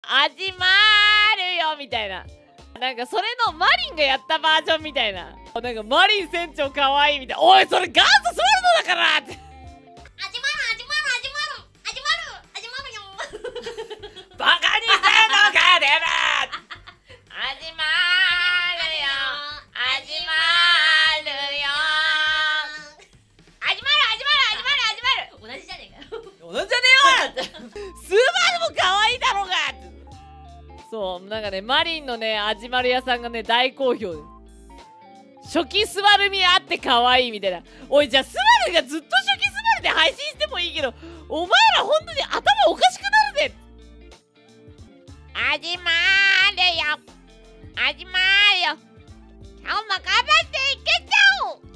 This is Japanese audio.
始まるよみたいな。なんかそれのマリンがやったバージョンみたいな。なんかマリン船長かわいいみたいな。おいそれガンツスワルドだからって。バカにしてんのかデブ。始まるよ始まるよ始まる同じじゃねえかよ。 同じじゃねえよスバルも可愛いだろうが。そうなんかねマリンのねあじまる屋さんがね大好評で、初期スバルみあって可愛いみたいな。おいじゃあスバルがずっと初期スバルで配信してもいいけど、お前ら本当に頭おかしくなるぜ。始まるよ始まるよ今日も頑張っていけちゃおう。